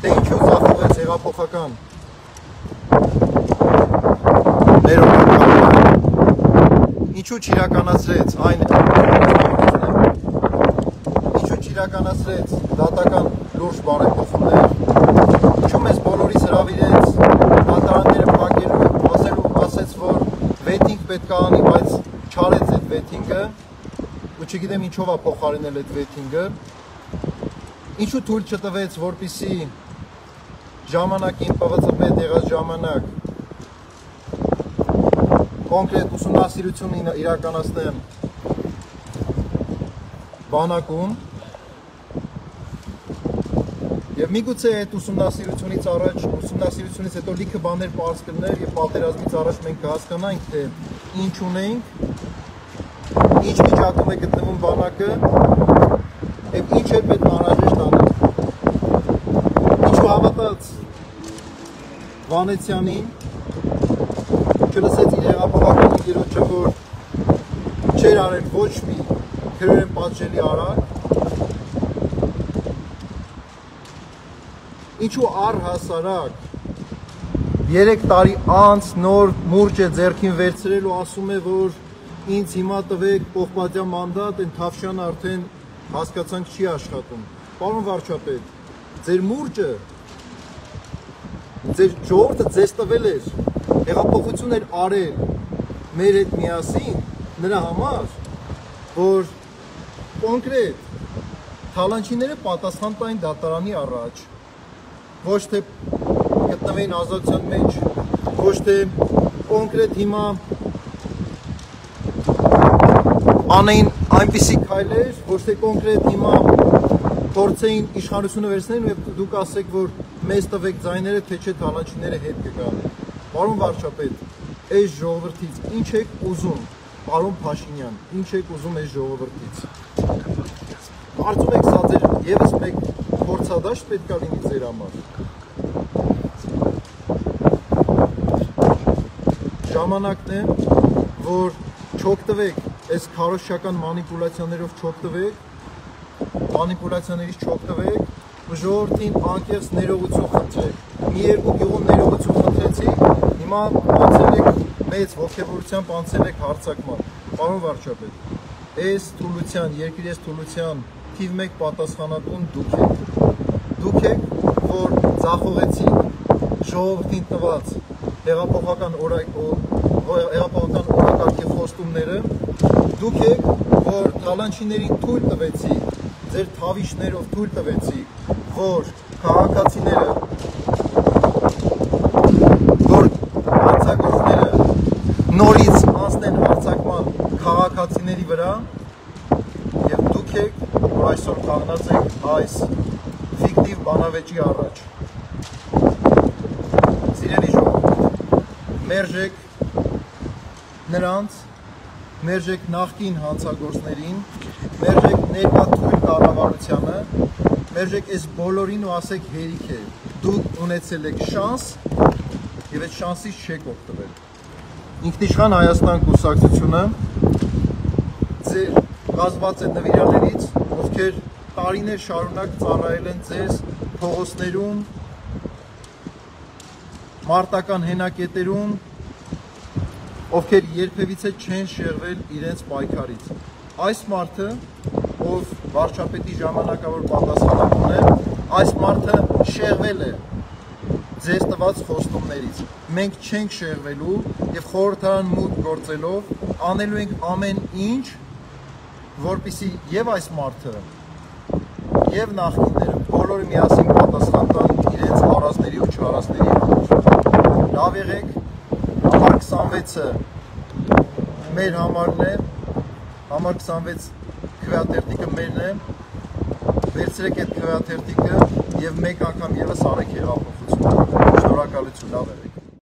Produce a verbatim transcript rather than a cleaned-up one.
թե ինչու ձախողեց հեղափոխական ներողամիտ, ինչու չիրականացրեց այն, ինչու չիրականացրեց դատական լուրջ բարեփոխումներ, ինչու մեզ բոլորիս հրավիրեց դատարանները փակելու, ասելու, ասեց, որ վեթինգ պետք է անի, բայց չարեց այդ վեթինգը, ու չգիտեմ ինչով է փոխարինել այդ վեթինգը, ինչու թույլ չտվեց, որպեսզի ժամանակին Պ V Ց պետ եղած ժամանակ կոնկրետ ուսումնասիրություն իրականացնեմ բանակում եւ միգուցե այդ ուսումնասիրությունից առաջ ուսումնասիրությունից հետո լիքը բաներ պարզ կլներ եւ պատերազմից առաջ մենք կհասկանանք թե ինչ ունենք, ինչ վիճակում է գտնվում բանակը եւ ինչ է պետք անհրաժեշտ անել։ Ինչու հավատաց Վանեցյանին, չլսեց իր հեղափոխական ընկերոջը, որ չէր արել ոչ մի քրորեն պատժելի արարք, ինչու առհասարակ երեք տարի անց նոր մուրջ է ձեռքին վերցրել ու ասում է, որ ինձ հիմա տվեք պողպատյան մանդատ, այն Թավշյանը արդեն հասկացանք չի աշխատում։ Պարոն վարչապետ, ձեր մուրճը, ձեր ժողովուրդը ձեզ տվել էր, հեղափոխություն էր արել մեր հետ միասին, նրա համար, որ կոնկրետ թալանչիները պատասխան տային դատարանի առաջ, ոչ թե գտնվեին ազատության մեջ, ոչ թե կոնկրետ հիմա անեին այնպիսի քայլեր, ոչ թե կոնկրետ հիմա փորձեին իշխանությունը վերցնեն ու դուք ասեք, որ մեզ տվեք ձայները, թե չէ թալանչիները հետ կգան։ Պարոն վարչապետ, այս ժողովրդից ինչ եք ուզում, պարոն Փաշինյան, ինչ եք ուզում այս ժողովրդից։ Կարծում եք սա ձեր եւս մեկ փորձադաշտ պետք է լինի ձեր համար։ Ժամանակն է, որ չօգտվեք այս քարոզչական մանիպուլյացիաներով չօգտվեք, մանիպուլյացիաներից չօգտվեք, ու ժողովրդին անկեղծ ներողություն խնդրեք։ Մի երկու գյուղում ներողություն խնդրեցիք, հիմա անցել եք մեծ ողջավորությամբ անցել եք հարձակման։ Պարոն վարչապետ, այս թուլության, երկրի այս թուլության թիվ մեկ պատասխանատուն դուք եք։ Դուք եք, որ ձախողեցիք ժողովրդին տված հեղափոխական օրակարգի խոստումները, դուք եք, որ թալանչիներին թույլ տվեցիք, ձեր թավիշներով թույլ տվեցիք, որ քաղաքացիները, որ հանցագործները նորից անցնեն հարձակման քաղաքացիների վրա, եւ դուք եք, որ այսօր կանգնած եք այս ֆիկտիվ բանավեճի առաջ։ Սիրելի ժողովուրդ, մերժեք նրանց, մերժեք նախկին հանցագործներին, մերժեք ներկա թույլ կառավարությանը, մերժեք այս բոլորին ու ասեք հերիք է, դուք ունեցել եք շանս եւ այդ շանսից չեք օգտվել։ Ինքնիշխան Հայաստան կուսակցությունը ձեր կազմված է նվիրալներից, ովքեր տարիներ շարունակ ծառայել են ձեզ փողոցներում, մարտական հենակետերում, ովքեր երբևիցե չեն շեղվել իրենց պայքարից։ Այս մարդը, ով վարչապետի ժամանակավոր պատասխանատուն է, այս մարդը շեղվել է ձեզ տված խոստումներից։ Մենք չենք շեղվելու եւ խորհրդարան մուտք գործելով անելու ենք ամեն ինչ, որպեսզի եւ այս մարդը եւ նախկինները բոլորը միասին պատասխան տան իրենց առածների ու չարածների համար։ Լավ եղեք, համար քսանվեցը մեր համարն է, համար քսանվեց քվեաթերթիկը մերն է, վերցրեք այդ քվեաթերթիկը եւ մեկ անգամ եւս արեք հեղափոխություն։ Շնորհակալություն, լավ եղեք։